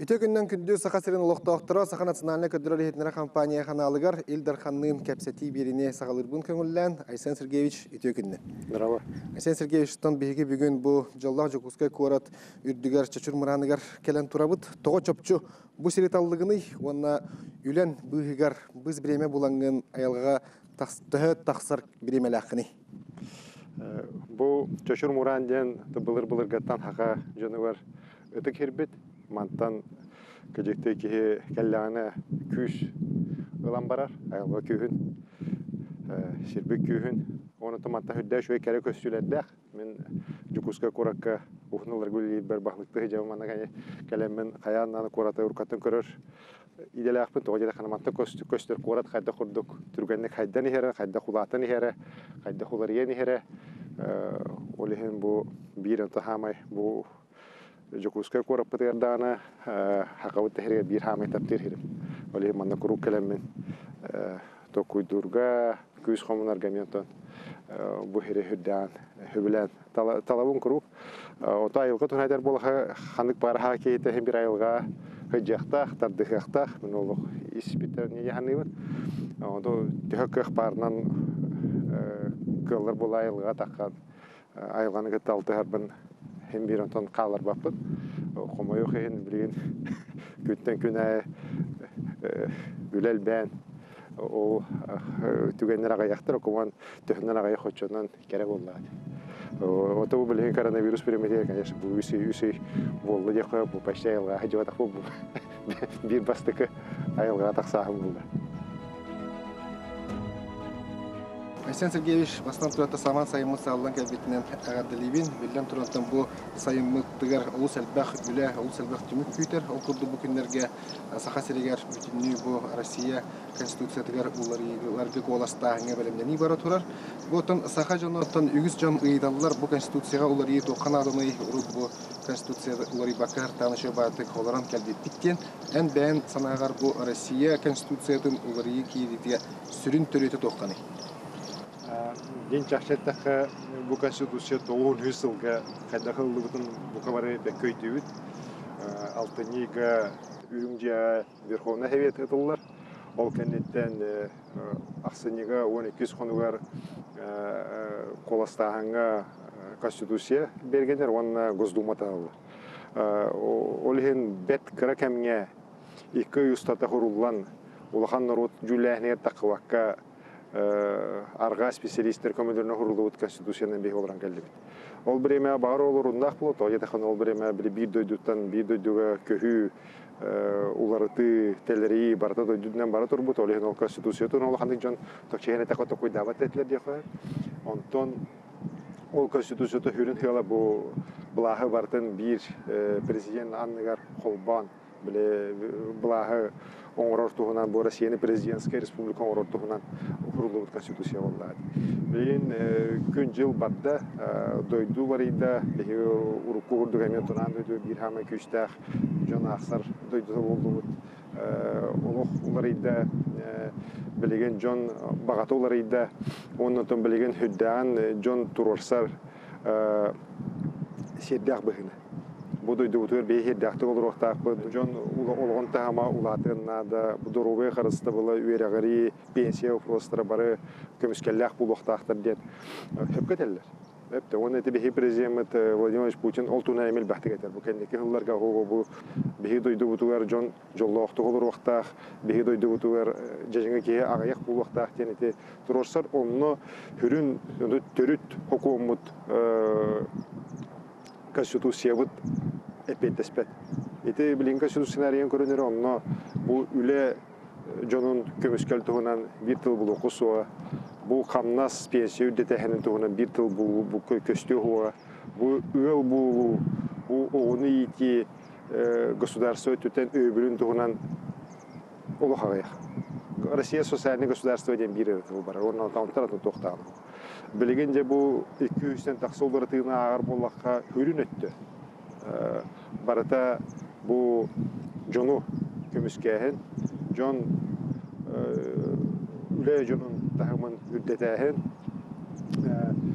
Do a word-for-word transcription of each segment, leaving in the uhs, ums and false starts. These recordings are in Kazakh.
Үтө күннен күндү сақасырын ұлықтақтыра Сақа национальный көддірі етінері компания қаналығар Илдар Ханның кәпсети беріне сағалырбын көңіллән Айсен Сергеевич үтө күнні. Здраво. Айсен Сергеевичтан бейге бүгін бұл жаллақ жүкізгі көрат үрдігер чачур мұранығар келен тұрабыд. Тоғы чопчу бұл сереталығыны, онына үлен бұғығар біз біреме бұлаңын аялға тұхы тақсар біремелі ақыны. Бұл чачур мұран ден бұлыр-бұлыр ғаттан хақа жөні бар үтік хербет. Мантан көжекте кеге кәлләғаны күш ұлан барар, айылға күйін, шербек күйін. Оны тұмантан хүдді шөй кәрі көстілердәқ. Мен жүкізгі қораққа ұхынылар көлі бір бақлықты жауымана кәлеммен қаяннаны қораты ұрқатын көрір. Иделі ақпын тоғы жеді қанамантан көстір қорат қайда құрдық. Түргенді қайдан ехері, қайда құлатын ехері, қайда құлариян ехері. Олеген бұл бір ынтахамай бұл Жокуска корап пытырдана хакавыт тахирге бир хамай таптыр хирим. Оле манна курук келеммен токуй дурга күз хомунар гаментон бу хире хүддан хүбилен талабын курук. Ота айылга тунайдар болха хандык барха кейте хем бир айылга хыжакта тардыхакта мен ол испитер не ханыбыт. Онда төкөк барнан кыллар бул айылга таккан айылганы гыталты харбын hem bir ondan kalır bakıp, komoyu kehin bilgin günden güne gülel ben o tügenler ayaktır, koman tügenler ayak hoşçanan gerek oldu. O tabi bilgin koronavirüs birimedi, kanyaş bu üsü üsü bollu diye bu başta ayılga hacı vatak bu bir bastıkı ayılga atak sahım buldu. Айсен Сергеевич, бастан тұраты саман сайымы сағылан кәбетінен ағадылебен, білден тұратын бұл сайымы тұғар ұлыс әлбәқ үлі, ұлыс әлбәқ түмік күйтер. Ол күрді бұл күндерге Сақа Серегер бүтінні бұл Россия Конституция тұғар ұларғы қоласта аңе бәлемдені бара тұрар. Бұл тұн Сақа жоны үгіз жан ұйдалылар бұл Конституцияға ұлар ет оқан адамы ұрып бұл Конституцияға ұлары бақар танышы бардық оларан кәлбет біттен. Ән бән санағар бұл Россия Конституциятын ұлары кейдетіге сүрін төреті тоққаны. Ден чахшеттаққа бұл Конституция тоғын хүсілға қайдақылы бұтын бұқабары бәккөйді өт. Алтыниға үрімжі Верховна Хевет ұтылылар. Ол кәнеттен ақсыниға он екі қонуғар қоластағанға Конституция бергендер, онына Госдумата алылар. Ол ең бәт кіра кәміне екі ұстата құрылған ұлақан народ жүләхінер тақываққа арга специалисттер көмөлөрүнө курулуп Конституциянын бек олоран келди. Ол биреме бар олорундак болот, о жетехан ол биреме бир дойдуттан бир дойдуга көһү уларыты телери барта дойдудан бара турбут, ол ген Конституциятын ол хандык жон токчене такото койдабат этлер деп коет. Онтон ол Конституцияты хүрүн хыла бу булахы бартын бир президент анныгар колбан биле булахы оңорор туһунан бу Россияны президентская республика оңорор туһунан курулуп Конституция болду. Бин күн жыл бадда дойду барыйда уруку курдук эмен туран дойду бир хама күчтах жана аксар дойду болду. Олох уларыйда билеген жон багаты уларыйда оннотон билеген хүддан жон турорсар седдах быгына. Буду дутур бехи дәхте olur вакытта жон улгон тама улатына да будурове харыста була үерәгәри пенсия вопростары бары көмескәлләх бу вакыттактыр дигән хөккәтәлләр. Әпте оны те бехи президент Владимир Путин ол туна эмел бахты гәтер. Бу кәннеке хылларга гого бу бехи дойду бутугар жон жоллакты olur вакытта бехи дойду бутугар жәҗиңгә ки агаяк бу вакытта тенете турорсар онны хүрүн төрүт хукумат Конституция вот эпетеспет. Эти билин Конституциянын көрөнөрү онно бу үле жонун көмөскөл тугунан бир тыл бул окусуа, бу камнас пенсия үдетехенин тугунан бир тыл бул бу көстөгүа, бу өл бул бу оны ити государство төтен өбүлүн тугунан олохагай. Россия социальный государство деген бир тыл бар. Онун таунтаратын токтаган. Билгенде бу эки жүздөн таксолдор тыйына агар боллакка хүрүн өттү. Барата бу жону көмүскәһен, жон үле жонун тагымын үддетәһен,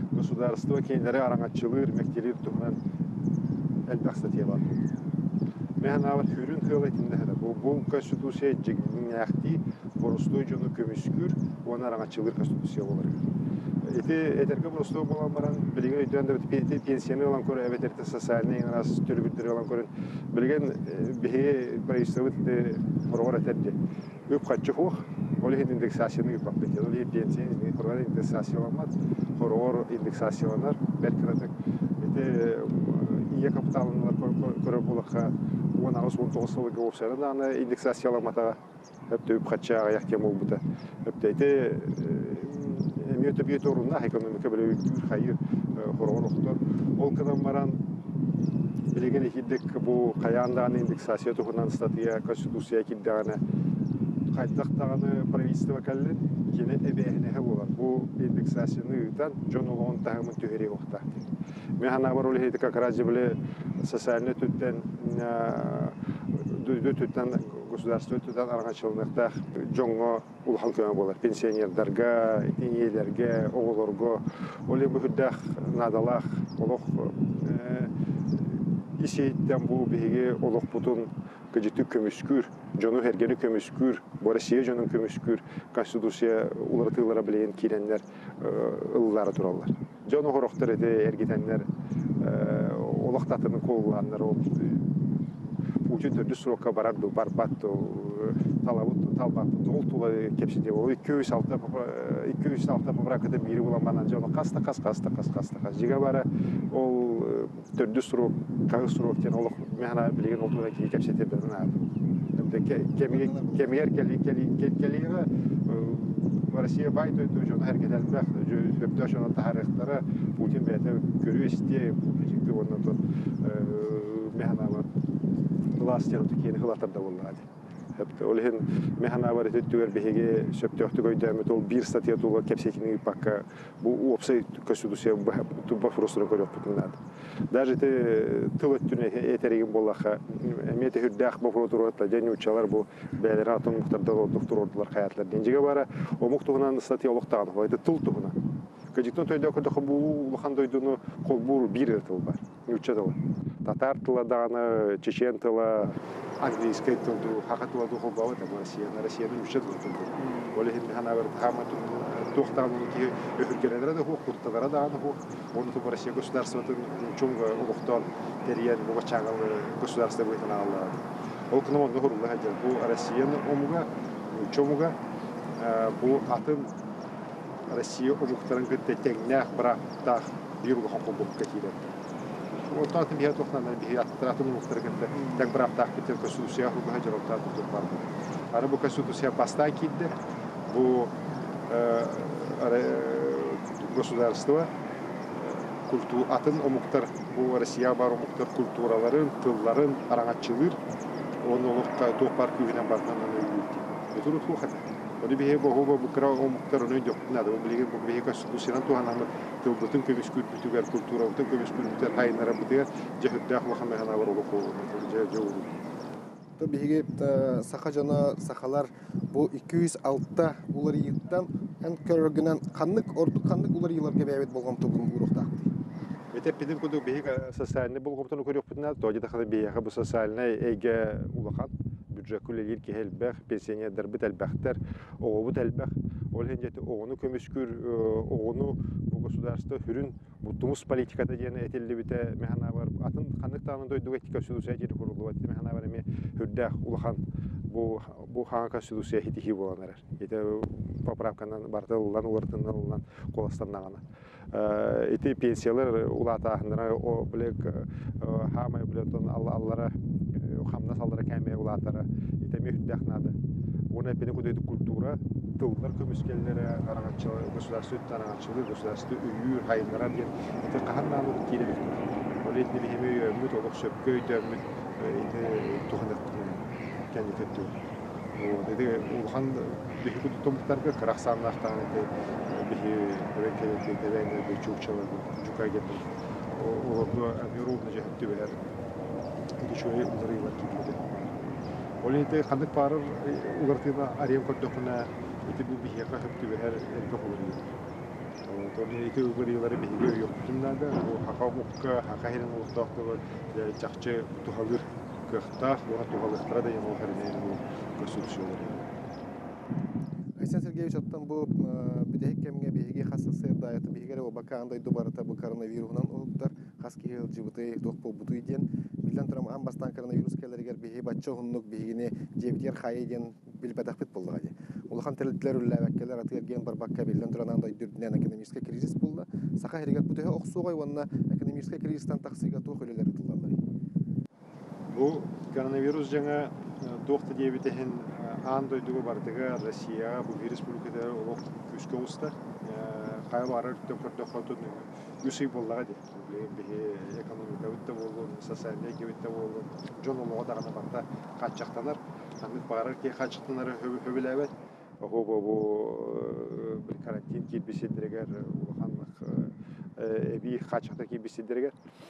государство кейинлери араңатчылыр, мектелер туган элбакста тиебар. Мен авар хүрүн хылайтында хада. Бу бу конституция жигнякти боростой жону көмүскүр, она раңачылыр конституция болар. Эти этерге боростой болан баран билген өйдөн да пенсияны алан көрө эбетерте социальный раз төлбүттөр алан көрөн. Билген бие правительствот хорор этерди. Өп каччы хох, оле индексацияны бакпет. Оле пенсияны хорор индексацияланмат, хорор индексацияланар, белкиратык. Эти ие капиталынлар көрө булакка он агыс он тогуз сылыгы болсара да аны индексацияланмата hep de üpkaçağı yaktım oldu da hep de de emniyet bir torunna ekonomik böyle bir hayır horon oktor ol kadar varan bilegen ekidek bu kayandan indeksasiya tohunan statiya konstitusiya kidana kaytaktağını правительство kallen yine ebehne hevolar bu indeksasiyondan John Olon tahımın tüheri okta mehana var öyle как раз böyle социальный tütten tütten государство тутан аргачылыкта жоңго улхан көмө болот пенсионердарга теңелерге оголорго оле бүддах надалах олох исейттен бу биге олох бутун гыжыты көмүскүр жону хергени көмүскүр Россия жонун көмүскүр конституция улартылара билен киреннер ыллары тураллар жону хорохтор эте эргитеннер олохтатынын колландар ол Putin türlü sırokka barardı, barbattı, talabut, talbattı, oltuğla kepsinde o iki yüz altı, iki yüz altı bırakıda biri bulanmanınca onu kasta kas kasta kas kasta kas. Jiga bara o türlü sırok, kağıt sırokten olup mehna bilgin oltuğla ki kepsinde birden aldı. Hem de kemiğer kemiğer keli keli keliğe Rusya baydı ödüyor onu hareket etmek, öptüş onu tarihleri Putin beyte görüyor istiyor, çünkü ondan da mehna var. Властер такие хлатарда буллады. Hep de olhen mehana var ettiler behege söptöktü goydamı tol bir statiya tol kepsekini pakka bu opsay konstitusiya bu bafrosuna koyup tutuldu. Даже te tılıttüne eterigin bollaha emete hürdaq bafroturotla deni uçalar bu beler atom muhtarda doktorlar hayatlar denjige bara o muhtuğunan statiya oluqtan var tıl tuğuna. Кадиктон тойда кодо бу улхан дойдуну колбур бир тыл бар. Учатыл. Татар тыла даны, чечен тыла, английский тылду, хака тыла ду колбава да Россия, Россиянын учатыл тылду. Оле хин хана бер хама тохтанын ки өкүргелер да хок куртталар да аны хок. Оны то Россия государствотун чоңго улуктан териян буга чагал государство бетен алла. Ол кыно ону хурулла хадер. Бу Россиянын омуга чоңуга бу атын Россия обуктарын көттетеңнәк бирактах бирүгө хокук кетире. Ортатын бия тохнан бия аттыратын обуктарын көттө так бирактах битер конституция хугга жароктар туруп бар. Ары бу конституция баста кидде. Бу государство культура атын омуктар бу Россия бар омуктар культураларын, тылларын араңатчылыр. Оны олукка топар күгүнөн барган аны. Турут хукат. Oni bihe bohu bo bukra o muhtar onu yok nada o bilgi bu bihe konstitusiyan tu hanam tu butun kömüskür bütüger kultura butun kömüskür bütüger haynara bütüger cehuddah muhammed hana var olup cehu tu bihe saha jana sahalar bu iki yüz altı ular yıttan en körgünen kanlık ordu kanlık ular yıllarga bebet bolgam tu bunu urukta Etep bidim kudu bihe sosyalne bolgam korup bitnad toji da hada bihe bu sosyalne ege ulakan Jacques Lelir ki helbэх pensionerler bit elbäхтер o bu elbäх ol henjeti onu kömüskür onu bu государство hürün bu tumus politikada jene etildi bite mehana var atın kanıktanın doydu etika solusiya jeri kurulu var mehana var emi hürdäх ulhan bu bu han konstitusiya hitihi bolanlar ete поправкадан бартылдан улартынан коластаннагана эти пенсиялар улатаһынра о билек хамай билетон аллара хамна салдара кәме улатара итеме хүддәхнады. Оны пене кудайды культура, тыллар көмескелләре араңатчылы, государство тараңатчылы, государство үйүр, хайнара ден. Ите каханнаны килебек. Ол этне бихеме өмүт олук сөпкөй дөмүт ите туханат кәне көттү. Вот эти улхан бихи куду томуктарга карахсаннахтан эте бихи рекелете девене бечукчалы жукай кетти. Олорду амирубна жехтү бер Кичуэ уларыйлар кипти. Олете кандык барыр улартына арем көттөкүнө эти бу бихека хөптү бер элге болду. Тони эти уларыйлары бихиге жоктунда бу хакамукка хакахирин улуктактылы жакчы тухалыр кыхта ура тугалыктара да ему хәрнәен бу конституциялар. Айсен Сергеевич оттан бу бидеһик кемге биһиги хассы дайты биһигере обака андай дубарата бу коронавирусунан улуктар хаски хил жибыты тохпо бутуй ден билен турам ам бастан коронавирус келерге биһи бачча хуннук биһигине жебитер хай ден билбадахпыт булдыга ди. Улахан телетлер үлләвәккелер атырген барбакка билен туран андай дүрдүнен экономический кризис булды. Саха херегер бутыһы оксугай ванна экономический кризистан таксыга тохылелер туллар. Бу коронавирус жаңа доқты дебитехин андой дугу бардыга Россия бу республикада олох күскө уста кайла арар төкөрдө фотон үсүй боллага ди. Бе экономика үтте болду, социаль экибитте болду. Жонолого дагы барта качактанар, аны барар ки качактанар хөбүлөбөт. Ого бу бир карантин кирбисидиргер улаханлык эби качакта кирбисидиргер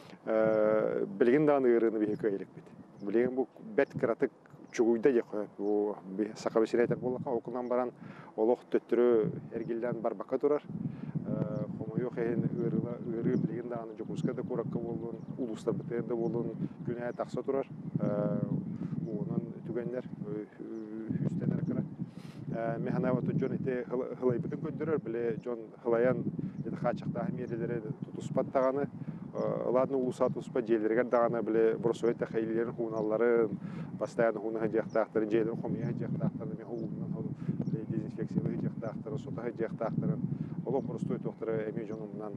билген даны ырыны бихе элек бит. Билген бу бет кратык чугуйда жакы бу сакабесиретер боллака окунан баран олох төттүрө эргилден барбакка турар. Хомойо хен ырыла ыры билген даны жокуска да куракка болдун, улустар бетерде болдун, күнэ такса турар. Онун түгенлер үстенер кыра. Механават жон ите хылайбытын көндөрөр биле жон хылаян эти хачакта хамирлери тутуспат таганы ладно улусат успа желергер даганы биле бросойт тахилерин хуналлары постоянно хуна жактактарын желер хомия жактактарын ме хуунан дезинфекциялы жактактарын сота жактактарын оло простой доктор эми жонумнан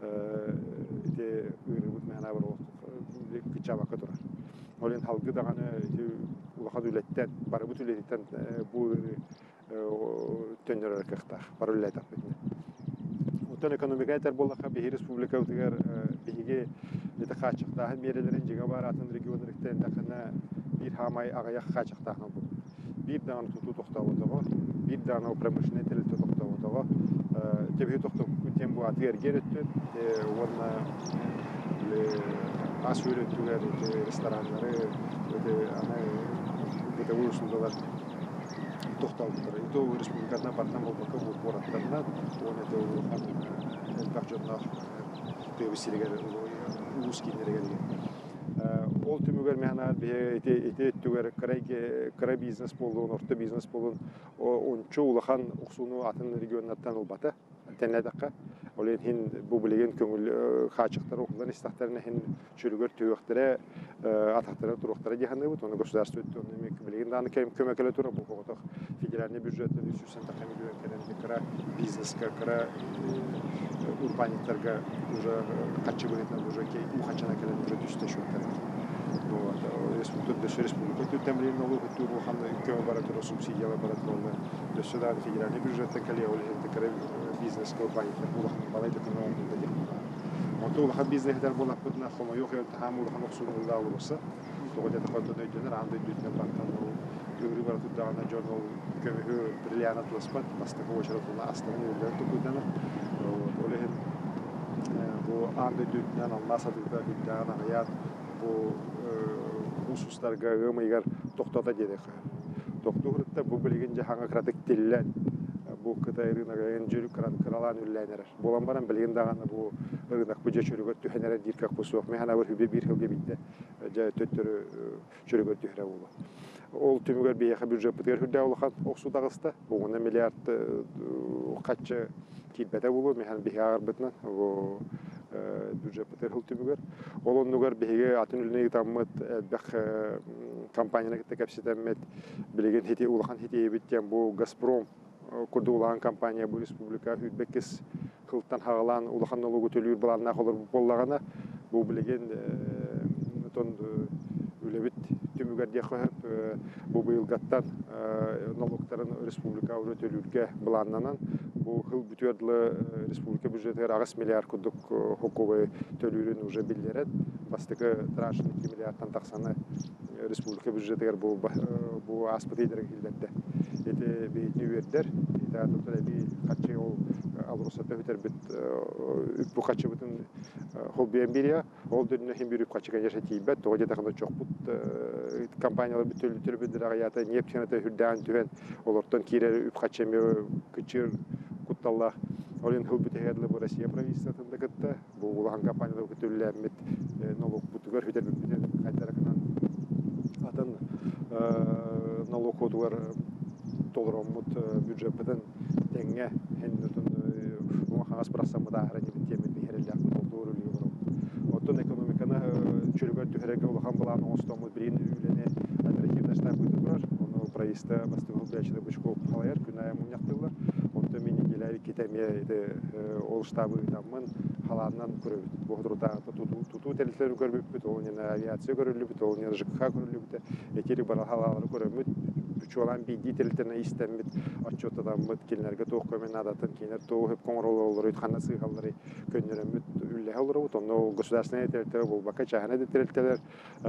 эти ырыбыт механавар кычаба катурар. Олен халгы даганы улаха дүлеттен барыбыт үлеттен бу төннөр кыхта барылайт апетне. Утан экономика этер боллака бихи республика утыгар бихиге эте хачакта мерелерин жига баратын региондыктен такына бир хамай агая хачакта бу. Бир дан туту токтап отого, бир дан промышленный тел токтап отого. Тебе токтап күтем бу атыр кереттү. Орна ле асүрө түгөр рестораннары өтө ана бите урсулдалар тоқталып тұр. Ито республикасына бартан болбаққа бұл қораттарына, оны әті олған әлбақ жоннақ төбісірегер, ұлыс кейінерегер деген. Ол түмігер мәнар ете түгер қырай бизнес болуын, орта бизнес болуын, ончу ұлақан ұқсуыны атын регионнаттан ұлбаты, тәнләдіққа. Олен хин бу билеген көңүл хачыктар окулдан истактарына хин чөлгөр төйөктөрө атактары туруктары дегенде бут. Оны государство өттү, мек билеген даны кем көмөкөлө туруп бу коготок федеральный бюджеттен үч жүз сексен миллион келен кыра бизнеске кыра урбаниттарга уже качы бөлөтөн уже кей ухачана келен уже түстө шоттар. Вот, республика дөшө республика темлин налог туру ханды көмө бара туру субсидиялар бара туру. Дөшө да федеральный бюджеттен келе олен кыра бизнес компания булахын балайды кына dedi. Монтол ха бизнестер булак бутна хомо yok ya tahammül хан оксунулда болса. Тогда да фото дөйдөнөр андай дүтнө бартан ол гөрү бар тудагана журнал көмөгө бриллиант атласпат бастыгы очаратына астаны үлдөр тукудан. Олehen бу андай дүтнөн алмасады да дүтнөн аят бу усустарга гымыгар токтота дедек. Токтогуртта бу билген жахаңа кратык тиллен бу Кытай рыногын жүрүк кралан үлләнер. Болан баран билген даганы бу рынок бу жечөрөгө түһенер диркак бусук. Механа бер хүбе бир хилге битте. Жа төттөрү чөрөгө түһрә булды. Ол түмүгөр бияха бюджет битер хүдә улхан оксу дагыста. Бу гына миллиард качы килбәтә булу механ бияр битнә. Бу бюджет битер хул түмүгөр. Ол онугар биге атын үлне таммат бак компаниялар капситамет билген хити улхан хити биттен бу Газпром Курдулан компания бу республика хүтбеккес кылтан хагалан улахан налогу төлүр баланна холор боллагана бу билген тон үлебит түмүгөр дияхып бу быйылгаттан налогтарын республика уже төлүргө баланнан бу хыл бүтөрлө республика бюджетер агыс миллиард кудук хокубы төлүрүн уже билдерет бастыкы траншын эки миллиардтан таксаны республика бюджетер бу бу аспытыдыр килбетте эти бейтни вердер это доктор би качы ол алрусата битер бит бу качы битин хобби эмбирия ол дөнне хем бирүп качы конечно тийбет то где-то кандай чок бут компаниялар бүтүл төрбөдөр аята нефтяната хүрдән түбен олордон кире үп качы кычыр кутталла олен хыл битегерле бу Россия правительствосунда кытта бу улан компаниялар бүтүлләр мит налог бутугар хүтер бит кайтаракынан атын налог кодуар толромут бюджеттен теңге хендутун хагас брасамы да харани битемет бихерелдак толдуру лигро. Оттон экономиканы чөлгөр түһәрәгә улахан баланы остомы бирин үлене оперативна штаб күтүрөр. Оны проекта бастыгы бәчеле бушко халаяр күнә муньяктылар. Онда мен геләри китәме иде ол штабы тамын халаннан күрүп. Бохдруда туту туту телефон көрүп бит, ол не авиация көрүлүп бит, ол не ЖКХ көрүлүп бит. Этери бар халалары көрүп чолан биди телефонна истемит отчетадан мыт кинлерге тоқ көмен адатын кинер тоқ хеп коңрололор итхана сыйгаллары көннөрөмүт үлле олору тонно государственный территория бул бака чахана территориялар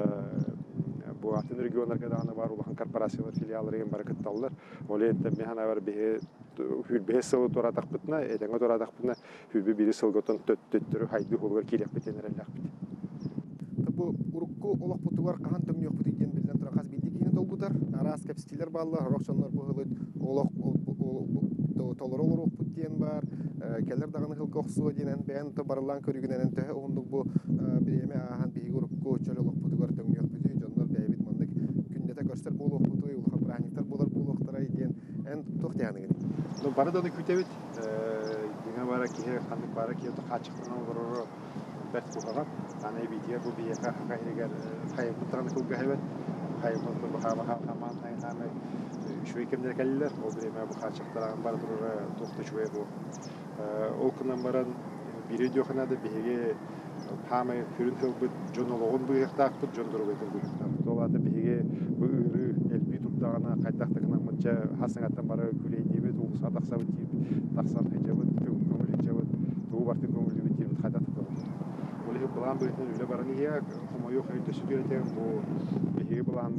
бу атын региондарга дагы бар улахан корпорациялар филиаллары ген баракатталлар олетте механа бар бе хүлбе сылы тора такпытна эдеңе тора такпытна хүлбе бири сылготон төттөттөрү хайды холгор киреп битенереллак бит бу урукку олох бутугар кахан төмнөк бутуген билден тора каз билдигини толбутар арас капстилер балла роксоннор бухылыт олох толоролор бутен бар келер даганы хылкоксу динен бен то барлан көрүгүнен те ондук бу биреме ахан биги урукку чөлөлок бутугар төмнөк буту жоннор бейбит мандык күннете көрсөр болох бутуй улхан браниктер болор болохтара иден эн токтяныгын ну бараданы күтебит дина бара кире хандык бара кието качыктан олоро бәт бугага аны бития бу бияка хайрегер хайбыттан кылгайбет хайбыттан бахама хаман хайнаме шуй кемдер келлер ол биреме бу качыктаран бар туры токты шуй бу ол кынан баран бири жоханада биге хаме хүрүн кылбыт жонологон буяктак бут жондур бетин буяктак толады биге бу үрү элби турдагана кайтактыгына мынча хасыңаттан бары күлейдибет ул садакса бит таксан хажабыт көңүл хажабыт туу бартын көңүл бит кайтактыгы Олег план будет на любой баранье, como yo хочу сюда темpo, беги план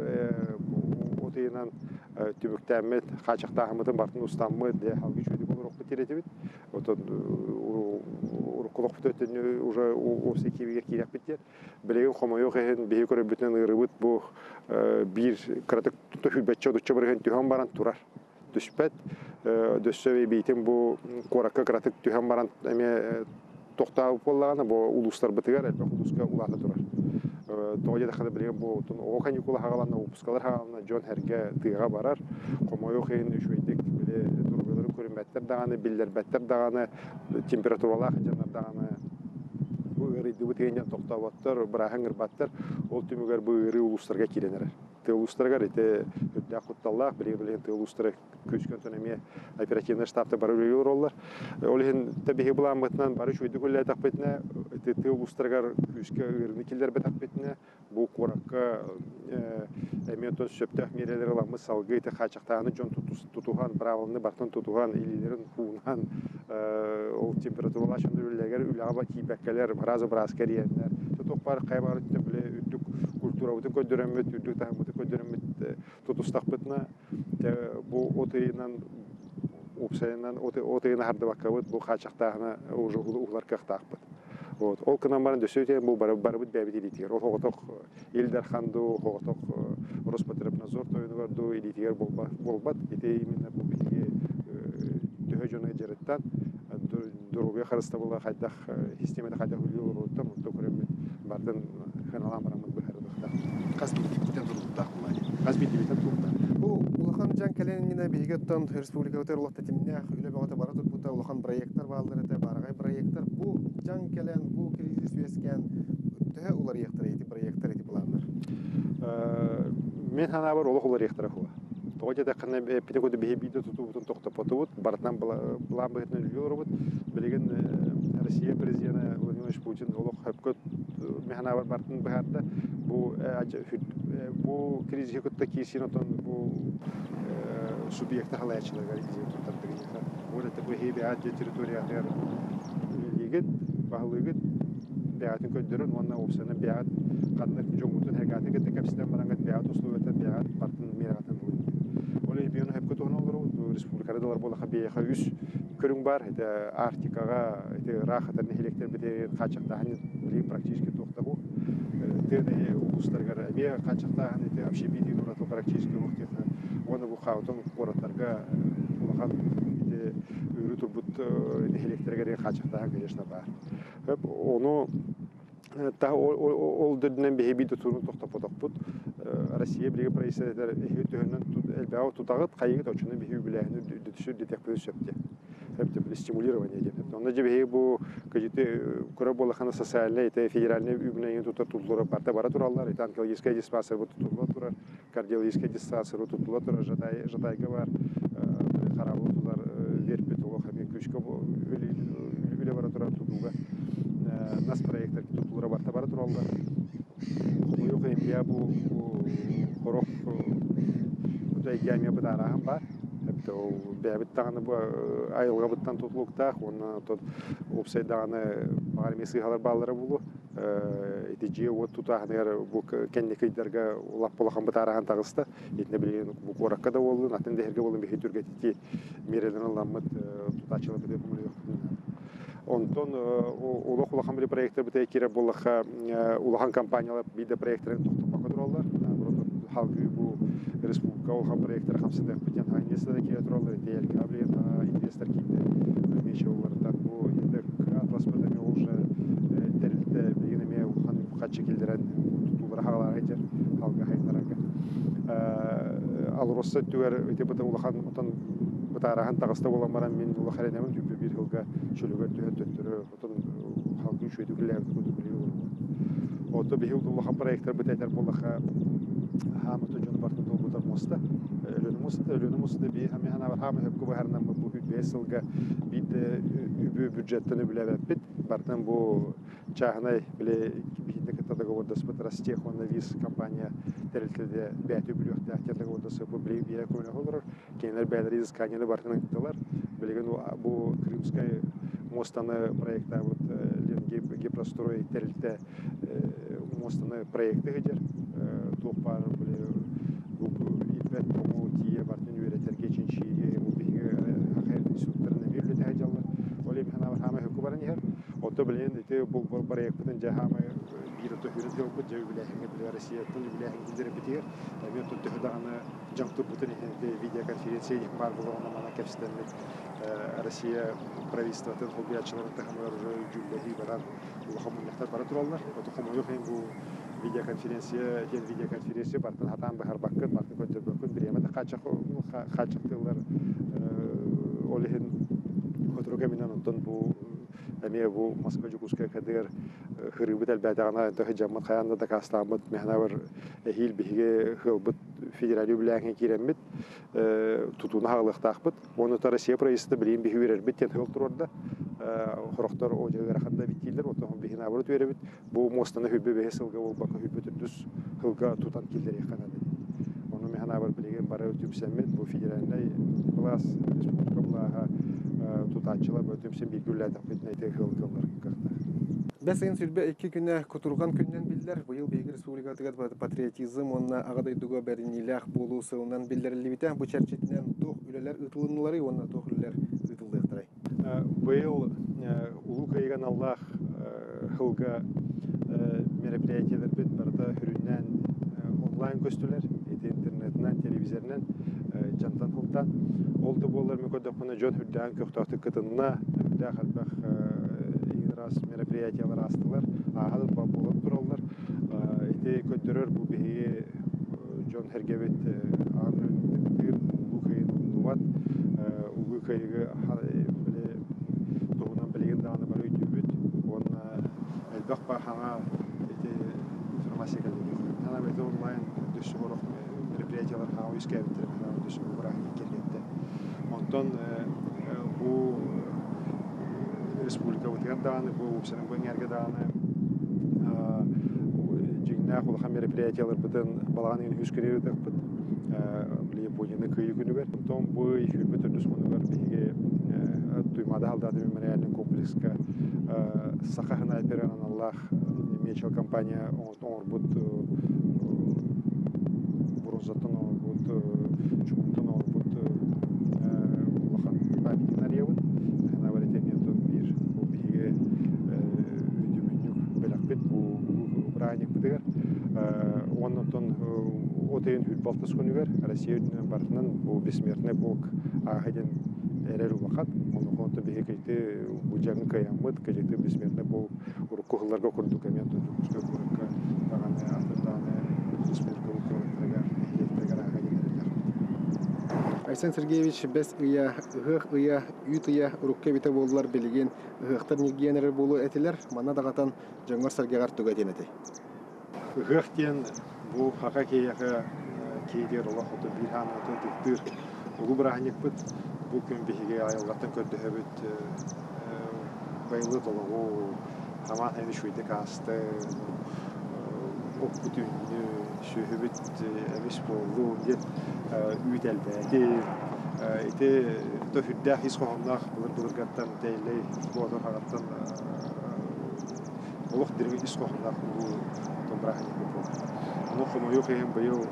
вот отыйнан түбүктәмет, хачактагымытын бартын устаммы де халгы чөйдү болуп кетиретибит. Вот урукулук бүтөтүн уже осы кибиге киреп биттер. Билеген como yo ген беги көрөп бүтүн ырыбыт бу бир кратык түбөтчө дуччо берген түһөн баран турар. Түспөт дөссөбей бейтин бу коракка кратык түһөн баран эме тоқтап болғаны бұл улустар бітігер, әлбәқ улуска улаты тұрар. Тоғыда да қады білген бұл о каникула хағаланна, опускалар хағаланна жон әрге тыға барар. Қомайы қиын үшвейдік біле тұрғылары көрінбәттер дағаны, білдер бәттер дағаны, температуралақ жанар дағаны. Бұл ғыры дұбы тоқтап оттыр, бірағын ғырбаттыр, ол түмігер бұл ғыры улустарға керенер. Ты улустаргар эти для кутталлах билеген ты улустары көчкөн төнеме оперативный штабта бар роллар. Олген табиги булам бытнан бары шуйды көлле такпетне ты ты улустаргар көчкө ырникилер бе такпетне бу коракка эмето сөптөх мерелер ла мисалгы ты хачактаны жон тутуган правилны бартын тутуган илилерин хуунан ол температуралашын үллегер үлаба кибеккелер разы браскарияннар тотопар кайбар биле үдүк культура үтү көдөрөмөт үдүк тагы көдөрөмөт тутустакпытна бу отыйнан опсайнан отыйна харды бакабыт бу хачактагына уже улар кактакпыт. Вот ол кынан барын дөсөтен бу бар барбыт бәбит илитер. Ол хоготок Илдар ханду хоготок Роспотребнадзор тойнугорду илитер болбат. Ите именно бу биге төһөжөнө жереттен дурубе харыста була хайдах системада хайда хулуу роттан токөрөмөт бардын ханалам барамыт бу хардыкта. Каспий битен турдук мали. Каспий битен турдук. Бу улахан жан каленина бигеттен республикалар улатта тимне үле багата бара турбута улахан проекттер баалдары да баргай проекттер бу жан кален бу кризис вескен тө улар яктыр эти проекттер эти пландар. Э мен хана бар улах улар яктыр хула. Тогда да кана педагоги бихебиде тутубутун токтоп отубут бартан план бетен үлгөрөбүт билеген Россия президенты Владимир Путин улах хөпкөт механа бар бартын бахарда бу бу кризис хөкөттө кисинотон бу субъекты халаячыларга изин туртардыгы. Вот это бу хебиат территорияга егет багылыгыт бәятын көддөрөн онна опсаны бәят кандык жомутун хагаты кетек капситен барангат бәят условиятен бәят бартын мератын Олей биону хеп көтөн олору республикада долар бола хабияха үс көрүң бар это Арктикага это рахатын электр битер качакта хани били практически токтабу теде улустарга бия качакта хани те вообще биди нурато практически вактета оны бу хаутон коротарга улахан те үрү турбут электриге качакта конечно бар хеп ону та ол деднен бехебиде турун токтоп отокпут Россия билеги происетер эхтөһөннән элбәү тутагыт кайгы точуны бихи биләһне дүтүшү детектив сөпте. Хәптә бу стимулирование дип. Онда җебе бу кәҗите күрә булахана социальный это федеральный үгнәйен тутар туллары парта бара туралар. Это онкологическая диспансер бу тутулар турар. Кардиологическая диспансер тутулар турар. Жатай жатайга бар. Карабулар верпет ол хәме күчкә бу үле бара турар тутуга. Нас проекттар тутулар барта бара туралар. Бу юк я бу хорох үтә гәмия бутараган бар. Хәптә ул бәбит таганы бу айылга буттан тутлукта, оны тот опсайданы армиясы халар баллары булу. Э итеҗе вот тутагыннар бу кеннекәйдәргә улап булган бутараган тагыста. Итне белгән бу коракка да булды, натын дәргә булды бихи түргә тики мерелен ламмат тутачылы дип булды. Онтон улы кулахан бер проекттер бите кире буллаха улахан компаниялар биде проектларын токтопка туралар. Халкы бу республика улахан проекттер хамсында бүтән хайнесләр кире туралар. Диел кабелет инвестор китте. Мешеулардан бу инде атлас бөтәме уже терилде бигенеме улахан качы килдерен тутулар хагалар әйтер. Халкы хайнарага. Э алроса түгәр ите бите улахан отан бутарахан тагыста булган барам мин улы хәрәнәмен түбе бир елга чөлөгә төһә төттүрө отон халкы шөйдүкләр күтү билеу. Ото бихил улахан проекттер битәтер булаха һәм төҗүн бартын булбутар моста. Өлөнү моста, өлөнү моста би һәм яна бар һәм һәп күбә һәрнәм бу бесилга бит үбү бюджеттны биләп бит. Бартын бу чагынай биле битне китәдә гәвәдә спат Ростех виз компания терилтеде бәтү биләктә әтәдә гәвәдә сапы биле бия күнә булыр. Кейнер бәдәр изканияны бартын иттеләр. Билеген бу Крымская мостаны проекта вот Ленгеб Гепрострой терилтә мостаны проекты гидер. Топар биле бу итбәт бу тие бартын үретергә чинчи бу биге хәйр институтларына бирелә тәҗаллар. Оле бихана һәм хөкүмәт нихәр. Ото белән ите бу проектын җаһамы бир төһүрен дә бу җәү белән һәм Россия тын белән индиреп битер. Әмма тот төһдәгәне җаңтур бутын һәм видео конференция дип бар булган мана кәпстәнлек Россия правительство тын хобиячыларын тәһәммәр җүлләһи баран улахым мөхтәр бара туралар. Ото хомойо һәм бу видео конференция, ден видео конференция бартын хатан бахар баккын, бартын көтөр баккын биреме да качак качактылар олехин көтөргә миннән онтон бу әме бу Москва Жукуская кадер хырыбыт әлбәтәгәнә тәһә җәмәт хаянда да кастамыт мәһнәвер эһил биге хылбыт федераль белән киремит тутуна хаглыктакбыт. Оны та Россия правительство билен биге бербит тен хыл турда. Хорохтор о җәгәр хәддә биттиләр, отын бигенә бурут бербит. Бу мостаны хүббе бехсилгә ул бака хүббе дүс хылга тутан килдер яканады. Оны мәһнәвер билеген бары үтүпсәмет бу федеральный класс республика булага тутачылар өтөмсен билгеләрдә битнәйтә хылгалар кахта. Бәсен сүрбә ике көннә котурган көннән билләр быел Бейгер республикатыга патриотизм онна агадай дуга берниләх булу сылынан билләрле битә бу чәрчетнән тох үләләр ытылынлары онна тох үләләр ытылдыктырай. Быел улу кайган Аллах хылга мероприятиеләр бит барда хүрүннән онлайн көстүләр, интернетнан, телевизорнан, жантан хылтан олды болар мөкөдәпне жон хүрдән көктәкты кытынна да хәлбәх раз мероприятиялар астылар, ахал булып торалар. Ите көтөрөр бу бии жон хергебет агыр улу кайын нуват улу кайгы биле тогунан билген даны бар өйтүбүт. Онна элбак ба хана ите информация келди. Хана бет онлайн дөшө борок мероприятиялар хаа искәбиттер, хана дөшө борак келгәндә. Онтон бу республика утганданы бу үсенең бөңәргә даны җиңнә хулхан мероприятиялар битен баланың үз көнне тапты. Бу Японияны кыйы көне бер. Том бу хөрбәт төс көне бер биге туймада алда мемориальный комплекска сахахна операн Аллах мечел компания он бут бурозатон бут чумтон бут хулхан памятник оннан отейн хүл балтас күнүгер Россиянын бартынан бу бессмертный полк агаден эрер вакыт оны конто биге кете бу жагын каямыт кете бессмертный полк уруккуларга курдук эмет үскө бурукка таганы аттаны республика укрылыктарга эһиеттегер ага генераллар. Айсан Сергеевич, без ыя, ыгых ыя, үйт ыя, урукке бите болулар билеген, ыгыхтар нигиенер болу этилер, мана дагатан жоңгор саргагар түгәтен эти. Ыгыхтен бу хака кейяка кейдер ола хото бир ханаты тыктыр. Улу брахник бит бу күн биһиге айылгаттан көддөһөбүт байлы толугу таман хәни шуйды касты опутүннү шөһөбүт эмис болду деп үйт әлбәти ите төфүддә хис хоннах булыр булыр гаттан тейлей бодор хагаттан олох дирми хис хоннах бу томбрахник бу. Ну хому yok hem быйыл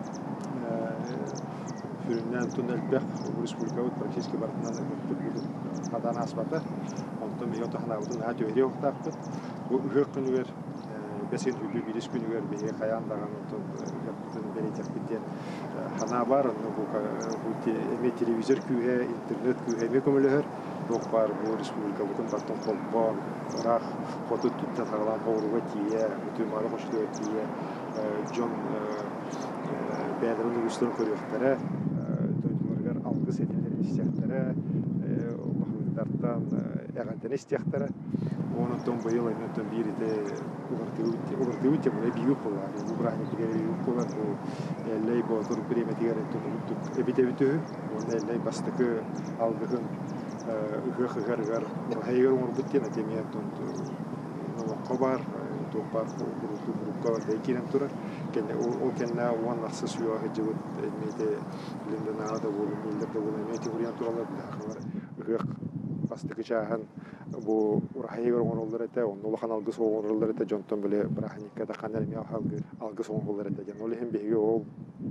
Фүрүннән туннелбек республикабыт практически бартынан өттүр адан асбата. Онтон бия тахна утун ха төйре октапты. Бу ыгык күнүгер бесен хүлү бирис күнүгер бие каяндаган онтон яптын беретек битен хана бар, ну бу бу эме телевизор күе, интернет күе эме көмөлөр. Док бар бу республика бутун бартон колбон, рах фото тутта тагалан боруга тие, бүтүн мары кошту тие. Джон бәдерин үстүн көрөктөрө тойтуларга алгыс этилер истехтере бахыттардан ягантен истехтере онотон быйыл энотон бирите угартыут угартыут бу бию болар бу брахни бию болар бу лей бо тур приметигер тук эбитебитү онда лей бастыкы алдыгын ыгы-ыгыр хайгыр урбуттен атемиятон ну кобар топар буруту бурукка дейкинен турар кене о кенна уан аксыс юа хежебет мете линденада болу милдерде болу мете уриан туралар дахалар ыгык бастыгы чахан бу урахайгыр оңоллар эте онолхан алгыс оңоллар эте жонтон биле брахникка да канер мя халгы алгыс оңоллар эте жан олехен беге о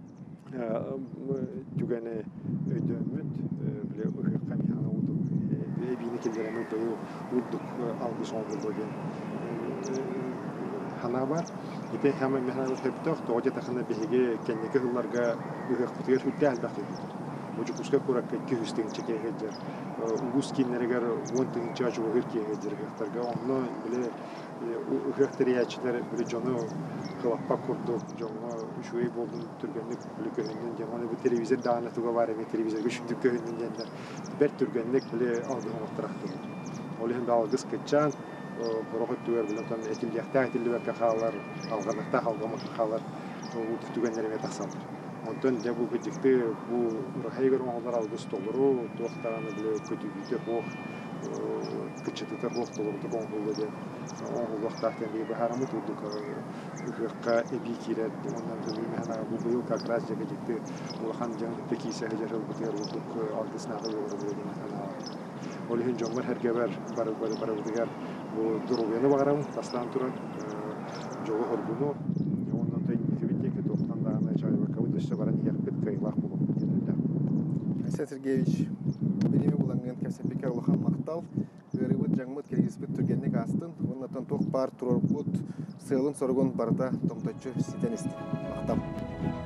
түгене өйдөнмүт биле ыгыкка михана уду эбини келдерен өйдө удук алгыс оңоллар деген хана бар. Ите хәмә мәхнәле хәптәх тоҗа тахны биһиге кеннеке хылларга үгәк бүтәр хүттә албакы. Бу җукуска күрәк ки хүстен чеке хәҗәр. Угус киннәргә вонтын чачу гыр ки хәҗәр хәтәргә онны биле үгәктәр ячлар биле җаны кылапка курду җаны шуй булды түргәнлек биле көннән җаманы бу телевизор даны туга бар иде телевизорга шундый көннән җәндәр. Бер түргәнлек биле алды хаттыракты. Олен да алгыс кетчан Борохот түгер билетон этил яхта этил бер кахалар алганакта халгамак кахалар ут түгенлереме тахсалар. Онтон да бу гыдыкты бу рахайгыр оңлар алгыс толуру тохтаны биле көтүбүтө бох кычыты бох толуру тон булды. Он вакытта тенди бахарамы турдук гыкка эби кирет ондан да механа бу быйыл как раз жеге жикти улахан жан текисе хежер бутер утук алгысна кылып берген ана. Олихин жомар хергебер бар бар бар дигәр бу дурубене багарам тастан турат жого хорбуну ондан тәй нитибитке токтан да ана чайга кавыдышта баран якпет кайлах булып кетелде. Айсан Сергеевич, биреме буланган кәсепкә улахан мактал, өрүбүт жаңмыт кергиспит түргенлек астын, оннан ток бар турбут сыйлын соргон барда томточу ситенист. Мактап.